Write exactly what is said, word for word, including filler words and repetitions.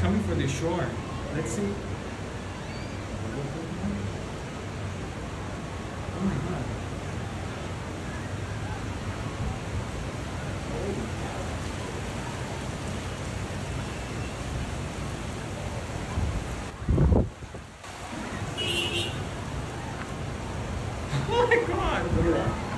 coming for the shore. Let's see. Oh my god. Oh my god! Look at that.